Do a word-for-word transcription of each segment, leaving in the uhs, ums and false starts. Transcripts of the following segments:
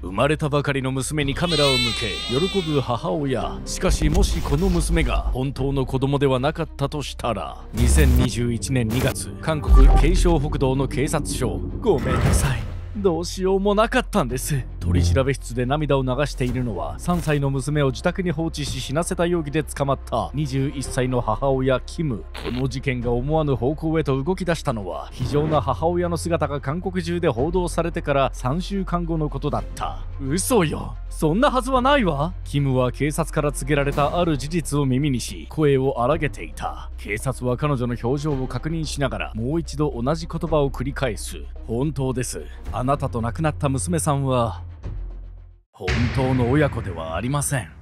生まれたばかりの娘にカメラを向け喜ぶ母親。しかしもしこの娘が本当の子供ではなかったとしたら。にせんにじゅういちねんにがつ、韓国慶尚北道の警察署。ごめんなさい、どうしようもなかったんです。取り調べ室で涙を流しているのはさんさいの娘を自宅に放置し死なせた容疑で捕まったにじゅういっさいの母親キム。この事件が思わぬ方向へと動き出したのは非情な母親の姿が韓国中で報道されてからさんしゅうかんごのことだった。嘘よ、そんなはずはないわ。キムは警察から告げられたある事実を耳にし声を荒げていた。警察は彼女の表情を確認しながらもう一度同じ言葉を繰り返す。本当です。あなたと亡くなった娘さんは本当の親子ではありません。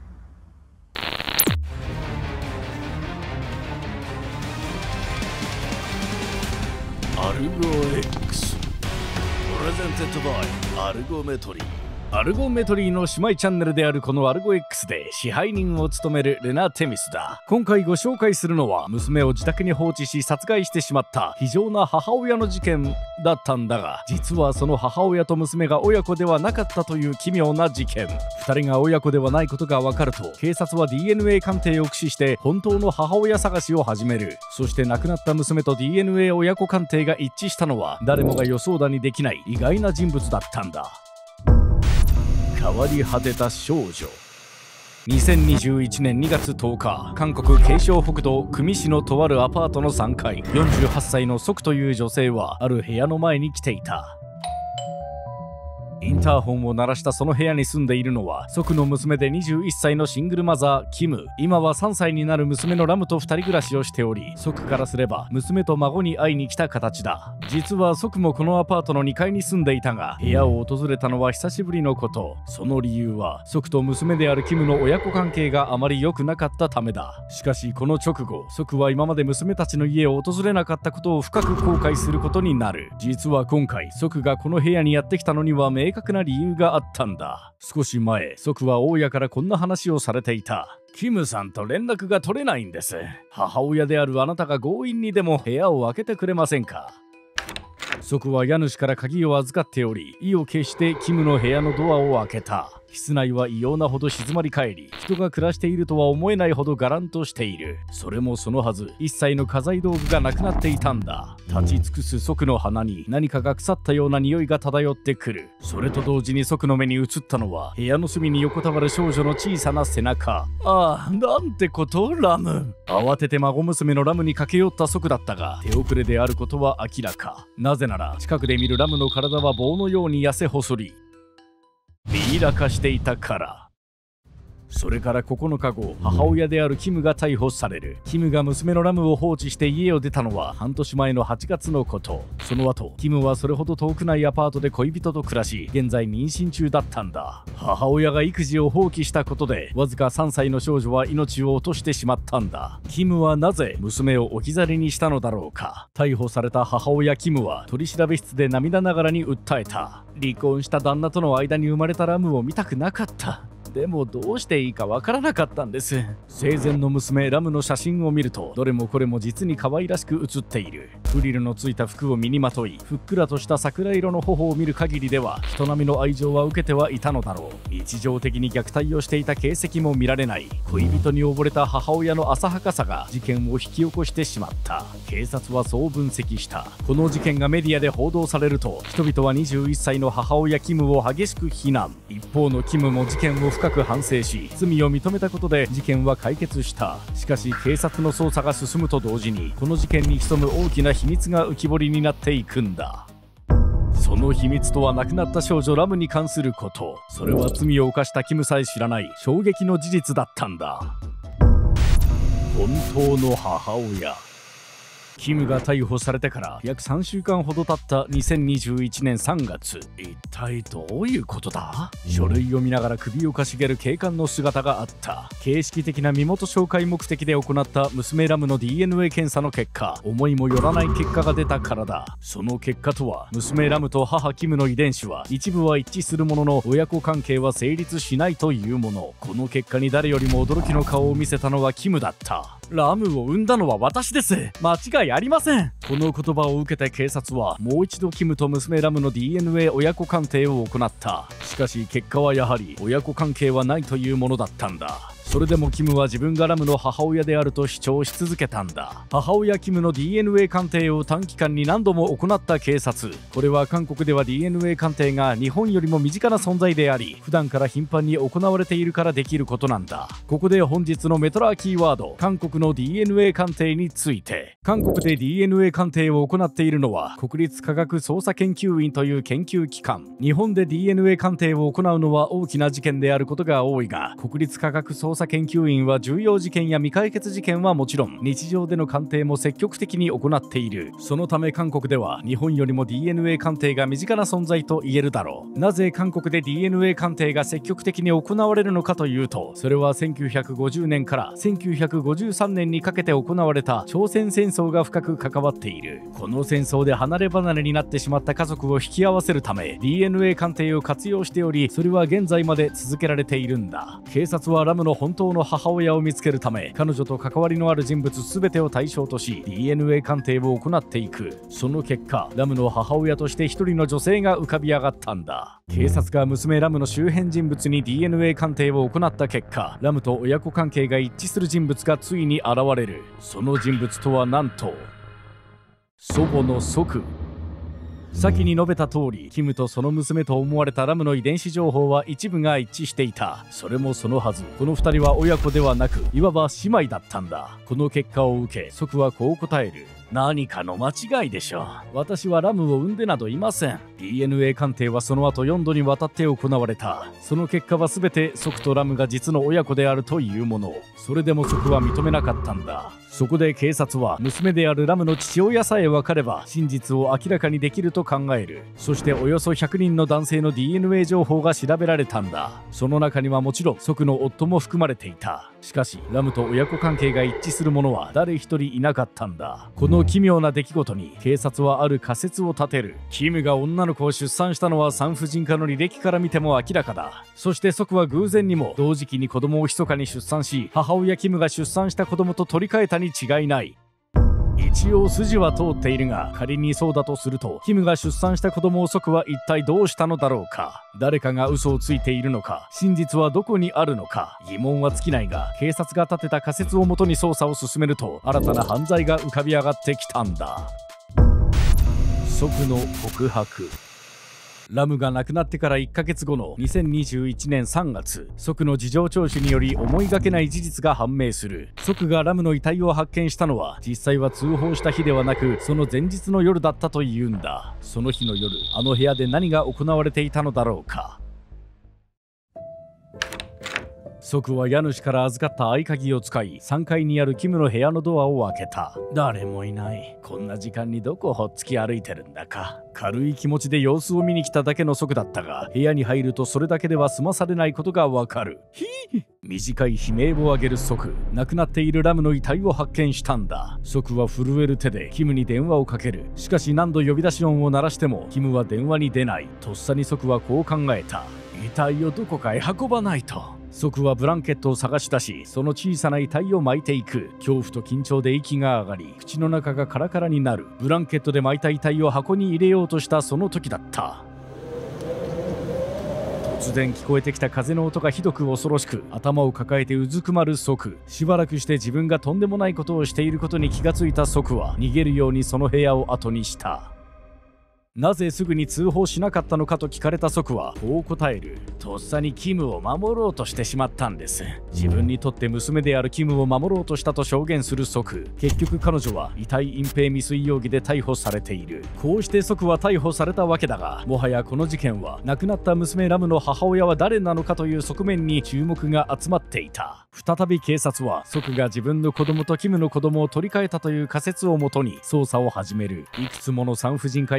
アルゴ X プレゼンテッドバイアルゴメトリー。アルゴメトリーの姉妹チャンネルであるこのアルゴ X で支配人を務めるレナ・テミスだ。今回ご紹介するのは娘を自宅に放置し殺害してしまった非情な母親の事件だったんだが、実はその母親と娘が親子ではなかったという奇妙な事件。ふたりが親子ではないことが分かると警察は ディーエヌエー 鑑定を駆使して本当の母親探しを始める。そして亡くなった娘と ディーエヌエー 親子鑑定が一致したのは誰もが予想だにできない意外な人物だったんだ。変わり果てた少女。にせんにじゅういちねんにがつとおか、韓国慶尚北道クミ市のとあるアパートのさんかい、よんじゅうはっさいのソクという女性はある部屋の前に来ていた。インターホンを鳴らしたその部屋に住んでいるのはソクの娘でにじゅういっさいのシングルマザーキム。今はさんさいになる娘のラムとふたり暮らしをしており、ソクからすれば娘と孫に会いに来た形だ。実はソクもこのアパートのにかいに住んでいたが、部屋を訪れたのは久しぶりのこと。その理由はソクと娘であるキムの親子関係があまり良くなかったためだ。しかしこの直後、ソクは今まで娘たちの家を訪れなかったことを深く後悔することになる。実は今回ソクがこの部屋にやってきたのには明確な理由があったんだ。少し前、ソクは大家からこんな話をされていた。キムさんと連絡が取れないんです。母親であるあなたが強引にでも部屋を開けてくれませんか。ソクは家主から鍵を預かっており、意を決してキムの部屋のドアを開けた。室内は異様なほど静まり返り、人が暮らしているとは思えないほどガランとしている。それもそのはず、一切の家財道具がなくなっていたんだ。立ち尽くすソクの鼻に何かが腐ったような匂いが漂ってくる。それと同時にソクの目に映ったのは部屋の隅に横たわる少女の小さな背中。ああ、なんてこと、ラム。慌てて孫娘のラムに駆け寄ったソクだったが、手遅れであることは明らか。なぜなら近くで見るラムの体は棒のように痩せ細りミイラ化していたから。それからここのかご、母親であるキムが逮捕される。キムが娘のラムを放置して家を出たのは半年前のはちがつのこと。その後、キムはそれほど遠くないアパートで恋人と暮らし、現在妊娠中だったんだ。母親が育児を放棄したことで、わずかさんさいの少女は命を落としてしまったんだ。キムはなぜ娘を置き去りにしたのだろうか。逮捕された母親キムは取り調べ室で涙ながらに訴えた。離婚した旦那との間に生まれたラムを見たくなかった。でもどうしていいかわからなかったんです。生前の娘ラムの写真を見ると、どれもこれも実に可愛らしく写っている。フリルのついた服を身にまとい、ふっくらとした桜色の頬を見る限りでは人並みの愛情は受けてはいたのだろう。日常的に虐待をしていた形跡も見られない。恋人に溺れた母親の浅はかさが事件を引き起こしてしまった。警察はそう分析した。この事件がメディアで報道されると、人々はにじゅういっさいの母親キムを激しく非難。一方のキムも事件を深く反省し、罪を認めたことで事件は解決した。しかし警察の捜査が進むと同時に、この事件に潜む大きな秘密が浮き彫りになっていくんだ。その秘密とは亡くなった少女ラムに関すること。それは罪を犯したキムさえ知らない衝撃の事実だったんだ。本当の母親。キムが逮捕されてから約さんしゅうかんほど経ったにせんにじゅういちねんさんがつ。一体どういうことだ。書類を見ながら首をかしげる警官の姿があった。形式的な身元紹介目的で行った娘ラムの ディーエヌエー 検査の結果、思いもよらない結果が出たからだ。その結果とは、娘ラムと母キムの遺伝子は一部は一致するものの、親子関係は成立しないというもの。この結果に誰よりも驚きの顔を見せたのはキムだった。 ラムを産んだのは私です。間違いありません。この言葉を受けて警察はもう一度キムと娘ラムの ディーエヌエー 親子鑑定を行った。しかし結果はやはり親子関係はないというものだったんだ。それでもキムは自分がラムの母親であると主張し続けたんだ。母親キムの ディーエヌエー 鑑定を短期間に何度も行った警察。これは韓国では ディーエヌエー 鑑定が日本よりも身近な存在であり、普段から頻繁に行われているからできることなんだ。ここで本日のメトラーキーワード、韓国の ディーエヌエー 鑑定について。韓国で ディーエヌエー 鑑定を行っているのは国立科学捜査研究院という研究機関。日本で ディーエヌエー 鑑定を行うのは大きな事件であることが多いが、国立科学捜査研究院は重要事件や未解決事件はもちろん、日常での鑑定も積極的に行っている。そのため韓国では日本よりも ディーエヌエー 鑑定が身近な存在と言えるだろう。なぜ韓国で ディーエヌエー 鑑定が積極的に行われるのかというと、それはせんきゅうひゃくごじゅうねんからせんきゅうひゃくごじゅうさんねんにかけて行われた朝鮮戦争が深く関わっている。この戦争で離れ離れになってしまった家族を引き合わせるため ディーエヌエー 鑑定を活用しており、それは現在まで続けられているんだ。警察はラムの本当の母親を見つけるため、彼女と関わりのある人物全てを対象とし ディーエヌエー 鑑定を行っていく。その結果、ラムの母親として一人の女性が浮かび上がったんだ。警察が娘ラムの周辺人物に ディーエヌエー 鑑定を行った結果、ラムと親子関係が一致する人物がついに現れる。その人物とはなんと祖母のソク。先に述べた通り、キムとその娘と思われたラムの遺伝子情報は一部が一致していた。それもそのはず、このふたりは親子ではなく、いわば姉妹だったんだ。この結果を受け、ソクはこう答える。何かの間違いでしょう。私はラムを産んでなどいません。ディーエヌエー 鑑定はその後よんどにわたって行われた。その結果は全てソクとラムが実の親子であるというもの。それでもソクは認めなかったんだ。そこで警察は娘であるラムの父親さえ分かれば真実を明らかにできると考える。そしておよそひゃくにんの男性の ディーエヌエー 情報が調べられたんだ。その中にはもちろんソクの夫も含まれていた。しかしラムと親子関係が一致する者は誰一人いなかったんだ。この奇妙な出来事に警察はある仮説を立てる。キムが女の子を出産したのは産婦人科の履歴から見ても明らかだ。そしてソクは偶然にも同時期に子供を密かに出産し、母親キムが出産した子供と取り替えたに違いない。一応筋は通っているが、仮にそうだとするとキムが出産した子供をソクは一体どうしたのだろうか。誰かが嘘をついているのか、真実はどこにあるのか、疑問は尽きないが、警察が立てた仮説をもとに捜査を進めると新たな犯罪が浮かび上がってきたんだ。ソクの告白。ラムが亡くなってからいっかげつごのにせんにじゅういちねんさんがつ、ソクの事情聴取により思いがけない事実が判明する。ソクがラムの遺体を発見したのは実際は通報した日ではなく、その前日の夜だったというんだ。その日の夜、あの部屋で何が行われていたのだろうか。ソクは家主から預かった合鍵を使い、さんがいにあるキムの部屋のドアを開けた。誰もいない。こんな時間にどこをほっつき歩いてるんだか。軽い気持ちで様子を見に来ただけのソクだったが、部屋に入るとそれだけでは済まされないことがわかる。ひぃ短い悲鳴を上げるソク。亡くなっているラムの遺体を発見したんだ。ソクは震える手でキムに電話をかける。しかし何度呼び出し音を鳴らしてもキムは電話に出ない。とっさにソクはこう考えた。遺体をどこかへ運ばないと。ソクはブランケットを探し出し、その小さな遺体を巻いていく。恐怖と緊張で息が上がり、口の中がカラカラになる。ブランケットで巻いた遺体を箱に入れようとしたその時だった。突然聞こえてきた風の音がひどく恐ろしく、頭を抱えてうずくまるソク。しばらくして自分がとんでもないことをしていることに気がついたソクは逃げるようにその部屋を後にした。なぜすぐに通報しなかったのかと聞かれたソクはこう答える。とっさにキムを守ろうとしてしまったんです。自分にとって娘であるキムを守ろうとしたと証言するソク。結局彼女は遺体隠蔽未遂容疑で逮捕されている。こうしてソクは逮捕されたわけだが、もはやこの事件は亡くなった娘ラムの母親は誰なのかという側面に注目が集まっていた。再び警察はソクが自分の子供とキムの子供を取り替えたという仮説をもとに捜査を始める。いくつもの産婦人科や保健所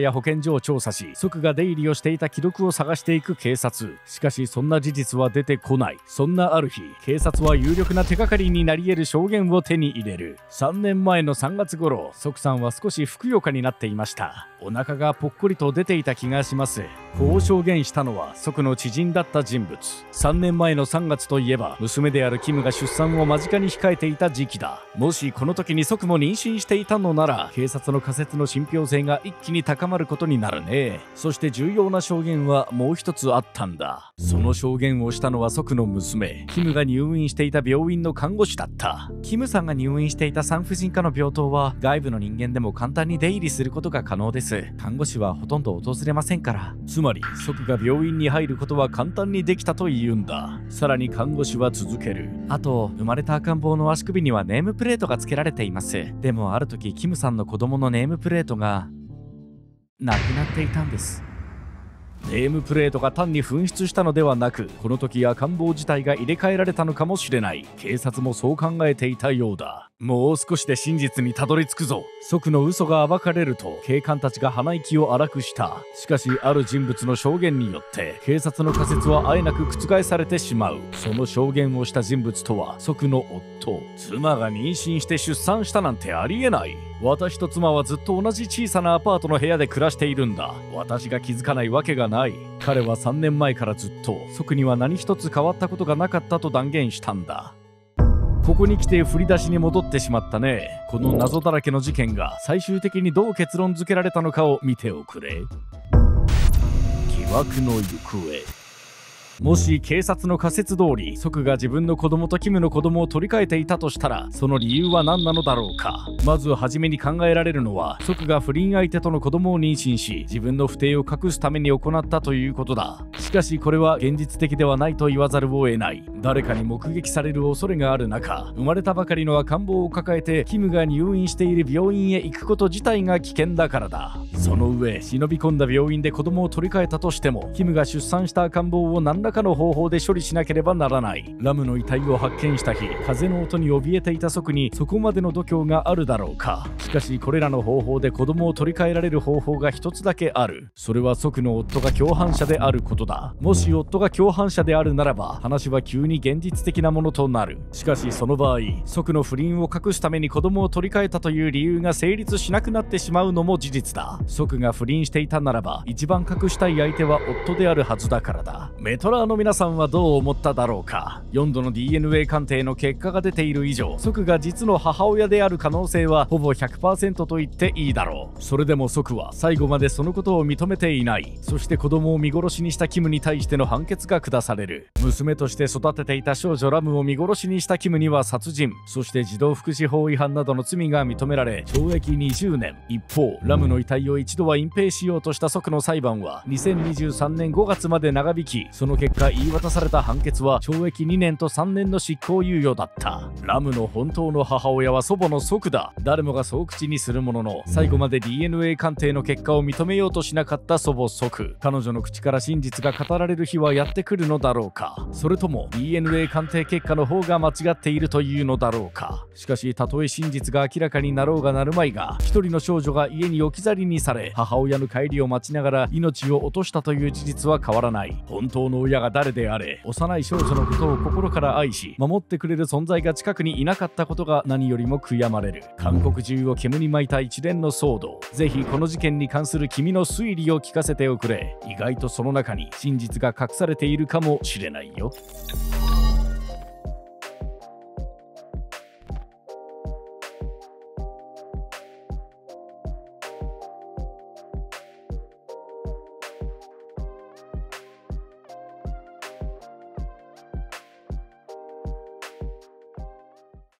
所を調査し、即が出入りをしていた記録を探していく警察。しかしそんな事実は出てこない。そんなある日、警察は有力な手がかりになり得る証言を手に入れる。さんねんまえのさんがつ頃、即さんは少しふくよかになっていました。お腹がぽっこりと出ていた気がします。こう証言したのは即の知人だった人物。さんねんまえのさんがつといえば、娘であるキムが出産を間近に控えていた時期だ。もしこの時に即も妊娠していたのなら、警察の仮説の信憑性が一気に高まることになるね。そして重要な証言はもう一つあったんだ。その証言をしたのは即の娘、キムが入院していた病院の看護師だった。キムさんが入院していた産婦人科の病棟は外部の人間でも簡単に出入りすることが可能です。看護師はほとんど訪れませんから。つまり即が病院に入ることは簡単にできたというんだ。さらに看護師は続ける。あと、生まれた赤ん坊の足首にはネームプレートが付けられています。でもある時キムさんの子供のネームプレートがなくなっていたんです。ネームプレートが単に紛失したのではなく、この時赤ん坊自体が入れ替えられたのかもしれない。警察もそう考えていたようだ。もう少しで真実にたどり着くぞ。即の嘘が暴かれると警官たちが鼻息を荒くした。しかしある人物の証言によって警察の仮説はあえなく覆されてしまう。その証言をした人物とは即の夫。妻が妊娠して出産したなんてありえない。私と妻はずっと同じ小さなアパートの部屋で暮らしているんだ。私が気づかないわけがない。彼はさんねんまえからずっと即には何一つ変わったことがなかったと断言したんだ。ここに来て振り出しに戻ってしまったね。この謎だらけの事件が最終的にどう結論付けられたのかを見ておくれ。疑惑の行方。もし警察の仮説通り即が自分の子供とキムの子供を取り替えていたとしたら、その理由は何なのだろうか。まず初めに考えられるのは、即が不倫相手との子供を妊娠し自分の不貞を隠すために行ったということだ。しかしこれは現実的ではないと言わざるを得ない。誰かに目撃される恐れがある中、生まれたばかりの赤ん坊を抱えてキムが入院している病院へ行くこと自体が危険だからだ。その上忍び込んだ病院で子供を取り替えたとしても、キムが出産した赤ん坊を何らかの方法で処理しなければならない。ラムの遺体を発見した日、風の音に怯えていた即にそこまでの度胸があるだろうか。しかしこれらの方法で子供を取り替えられる方法が一つだけある。それは即の夫が共犯者であることだ。もし夫が共犯者であるならば話は急に現実的なものとなる。しかしその場合、即の不倫を隠すために子供を取り替えたという理由が成立しなくなってしまうのも事実だ。即が不倫していたならば一番隠したい相手は夫であるはずだからだ。メトラーの皆さんはどう思っただろうか。よんどの ディーエヌエー 鑑定の結果が出ている以上、即が実の母親である可能性はほぼ ひゃくパーセント と言っていいだろう。それでも即は最後までそのことを認めていない。そして子供を見殺しにしたキムに対しての判決が下される。娘として育てていた少女ラムを見殺しにしたキムには殺人、そして児童福祉法違反などの罪が認められ懲役にじゅうねん。一方、ラムの遺体を一度は隠蔽しようとした即の裁判はにせんにじゅうさんねんごがつまで長引き、その結果言い渡された判決は懲役にねんとさんねんの執行猶予だった。ラムの本当の母親は祖母の即だ。誰もがそう口にするものの、最後まで ディーエヌエー 鑑定の結果を認めようとしなかった祖母即。彼女の口から真実が語られる日はやってくるのだろうか。それとも ディーエヌエー 鑑定結果の方が間違っているというのだろうか。しかし、たとえ真実が明らかになろうがなるまいが、一人の少女が家に置き去りにされ母親の帰りを待ちながら命を落としたという事実は変わらない。本当の親が誰であれ、幼い少女のことを心から愛し守ってくれる存在が近くにいなかったことが何よりも悔やまれる。韓国中を煙に巻いた一連の騒動、ぜひこの事件に関する君の推理を聞かせておくれ。意外とその中に真実が隠されているかもしれないよ。